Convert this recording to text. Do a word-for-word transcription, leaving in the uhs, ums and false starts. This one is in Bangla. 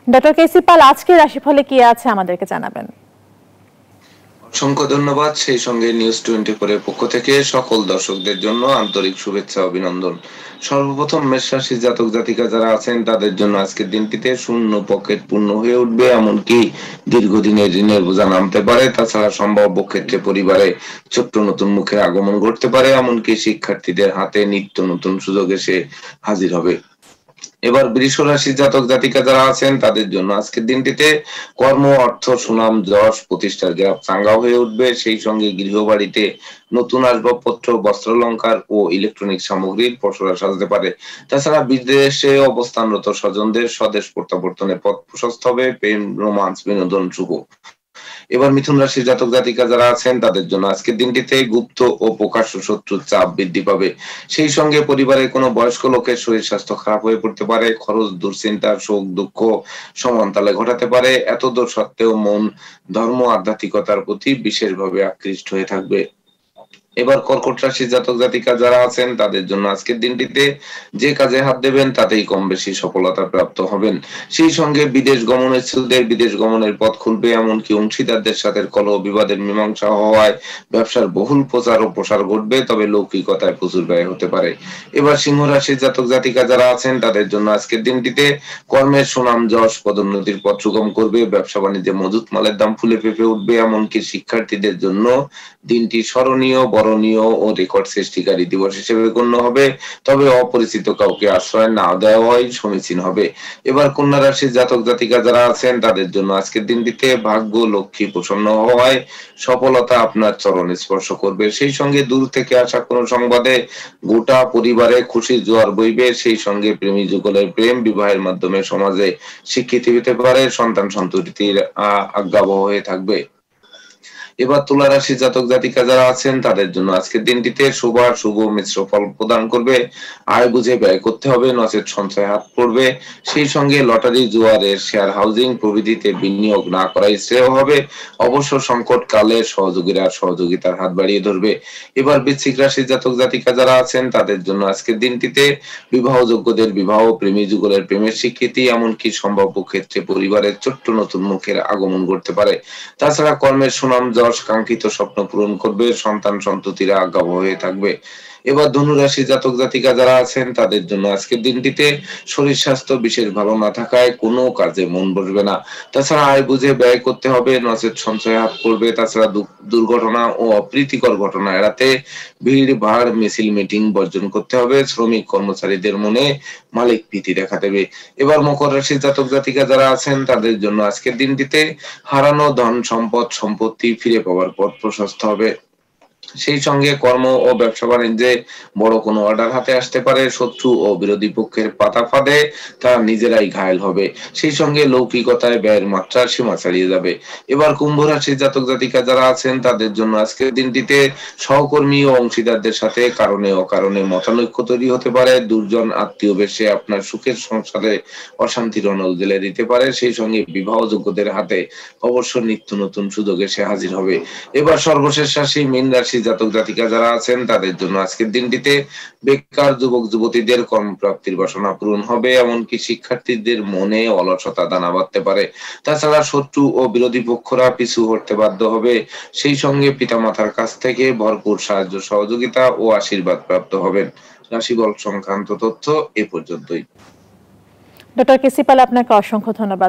ডক্টর কেসি পাল, আজকে রাশিফলে কি আছে আমাদেরকে জানাবেন। অসংখ্য ধন্যবাদ। সেই সঙ্গে নিউজ টোয়েন্টি ফোর এর পক্ষ থেকে সকল দর্শকদের জন্য আন্তরিক শুভেচ্ছা অভিনন্দন। সর্বপ্রথম মেষ রাশির জাতক জাতিকা যারা আছেন তাদের জন্য আজকের দিনটিতে শূন্য পকেট পূর্ণ হয়ে উঠবে, এমনকি দীর্ঘদিনের ঋণের বোঝা নামতে পারে। তাছাড়া সম্ভাব্য ক্ষেত্রে পরিবারে ছোট্ট নতুন মুখের আগমন ঘটতে পারে, এমনকি শিক্ষার্থীদের হাতে নিত্য নতুন সুযোগ এসে হাজির হবে। এবার বৃষ রাশির জাতক জাতিকা যারা আছেন তাদের জন্য আজকের দিনটিতে কর্ম, অর্থ, সুনাম, যশ, প্রতিষ্ঠার গ্রাফ চাঙ্গা হয়ে উঠবে। সেই সঙ্গে গৃহবাড়িতে নতুন আসবাবপত্র, বস্ত্রালঙ্কার ও ইলেকট্রনিক সামগ্রীর পসরা সাজতে পারে। তাছাড়া বিদেশে অবস্থানরত স্বজনদের স্বদেশ প্রত্যাবর্তনের পথ প্রশস্ত হবে। প্রেম, রোমান্স, বিনোদন শুভ। এবার মিথুন রাশির জাতক জাতিকা যারা আছেন তাদের জন্য আজকের দিনটিতে গুপ্ত ও প্রকাশ্য শত্রুর চাপ বৃদ্ধি পাবে। সেই সঙ্গে পরিবারের কোনো বয়স্ক লোকের শরীর স্বাস্থ্য খারাপ হয়ে পড়তে পারে। খরচ, দুশ্চিন্তা, শোক, দুঃখ সমান তালে ঘটাতে পারে। এতদূর সত্ত্বেও মন ধর্ম আধ্যাত্মিকতার প্রতি বিশেষভাবে আকৃষ্ট হয়ে থাকবে। এবার কর্কট রাশির জাতক জাতিকা যারা আছেন তাদের জন্য আজকের দিনটিতে যে কাজে হাত দেবেন তাতেই কম বেশি সফলতা প্রাপ্ত হবেন। সেই সঙ্গে বিদেশ গমনের ইচ্ছুকদের বিদেশ গমনের পথ খুলবে, এমনকি অংশীদারদের সাথে কলহ বিবাদের মীমাংসা হওয়ায় ব্যবসার বহুল প্রচার ও প্রসার ঘটবে, তবে লৌকিকতায় প্রচুর ব্যয় হতে পারে। এবার সিংহ রাশির জাতক জাতিকা যারা আছেন তাদের জন্য আজকের দিনটিতে কর্মের সুনাম, যশ, পদোন্নতির পথ সুগম করবে। ব্যবসা বাণিজ্যে মজুত মালের দাম ফুলে ফেঁপে উঠবে, এমনকি শিক্ষার্থীদের জন্য দিনটি স্মরণীয়, বরণীয় ও রেকর্ড সৃষ্টিকারী দিবস হিসেবে গণ্য হবে। তবে অপরিচিত কাউকে আশ্রয় না দেওয়াই সমীচীন হবে। এবার কন্যা রাশির জাতক জাতিকা যারা আছেন তাদের জন্য আজকের দিনটিতে ভাগ্য লক্ষ্মী প্রসন্ন হওয়ায় সফলতা আপনার চরণ স্পর্শ করবে। সেই সঙ্গে দূর থেকে আসা কোনো সংবাদে গোটা পরিবারে খুশির জোয়ার বইবে। সেই সঙ্গে প্রেমী যুগলের প্রেম বিবাহের মাধ্যমে সমাজে স্বীকৃতি পেতে পারে। সন্তান সন্ততির আজ্ঞাবহ হয়ে থাকবে। এবার তুলা রাশির জাতক জাতিকা যারা আছেন তাদের জন্য আজকের দিনটিতে শুভ আর শুভ মিশ্র ফল প্রদান করবে। আয় বুঝে ব্যয় করতে হবে, নচেত সঞ্চয় হাত পড়বে। সেই সঙ্গে লটারি, জুয়ারের শেয়ার, হাউজিং প্রভৃতিতে বিনিয়োগ না করাই শ্রেয় হবে। অবশ্য সংকট কালে সহযোগীরা সহযোগিতার হাত বাড়িয়ে ধরবে। এবার বৃশ্চিক রাশির জাতক জাতিকা যারা আছেন তাদের জন্য আজকের দিনটিতে বিবাহযোগ্যদের বিবাহ, প্রেমী যুগলের প্রেমের স্বীকৃতি, এমনকি সম্ভাব্য ক্ষেত্রে পরিবারের ছোট্ট নতুন মুখের আগমন ঘটতে পারে। তাছাড়া কর্মের সুনাম, যশ, কাঙ্ক্ষিত স্বপ্ন পূরণ করবে। সন্তান সন্ততিরা আজ্ঞাবহ হয়ে থাকবে। এবার ধনু রাশি জাতক জাতিকা যারা আছেন তাদের জন্য আজকের দিনটিতে শরীর স্বাস্থ্য বিশেষ ভালো না থাকায় কোনো কাজে মন বসবে না। তাছাড়া আয় বুঝে ব্যয় করতে হবে, নচেত সঞ্চয় হাত পড়বে। তাছাড়া দুর্ঘটনা ও অপ্রীতিকর ঘটনা এড়াতে ভিড় ভাড়, মিছিল, মিটিং বর্জন করতে হবে। শ্রমিক কর্মচারীদের মনে মালিক প্রীতি দেখা দেবে। এবার মকর রাশির জাতক জাতিকা যারা আছেন তাদের জন্য আজকের দিনটিতে হারানো ধন সম্পদ সম্পত্তি ফিরে পাওয়ার পথ প্রশস্ত হবে। সেই সঙ্গে কর্ম ও ব্যবসা বাণিজ্যে বড় কোনো অর্ডার হাতে আসতে পারে। শত্রু ও বিরোধী পক্ষের পাতা ফাঁদে তারা নিজেরাই ঘায়েল হবে। সেই সঙ্গে লৌকিকতায় ব্যয়ের মাত্রা সীমা ছাড়িয়ে যাবে। এবার কুম্ভ রাশির জাতক জাতিকা যারা আছেন তাদের জন্য আজকের দিনটিতে সহকর্মী ও অংশীদারদের সাথে কারণে অকারণে মতানৈক্য তৈরি হতে পারে। দুর্জন আত্মীয় বেশে আপনার সুখের সংসারে অশান্তির অনল জেলে দিতে পারে। সেই সঙ্গে বিবাহযোগ্যদের হাতে অবশ্য নিত্য নতুন সুযোগ এসে হাজির হবে। এবার সর্বশেষ রাশি মীন রাশি জাতক জাতিকা যারা আছেন তাদের জন্য আজকের দিনটিতে বেকার যুবক যুবতীদের কর্মপ্রাপ্তির বাসনা পূরণ হবে, এমনকি শিক্ষার্থীদের মনে অলসতা দানা বাঁধতে পারে। তাছাড়া শত্রু ও বিরোধী পক্ষরা পিছু হটতে বাধ্য হবে। সেই সঙ্গে পিতামাতার কাছ থেকে ভরপুর সাহায্য সহযোগিতা ও আশীর্বাদ প্রাপ্ত হবেন। রাশিফল সংক্রান্ত তথ্য এ পর্যন্তই। ডক্টর কেসি পাল, আপনাকে অসংখ্য ধন্যবাদ।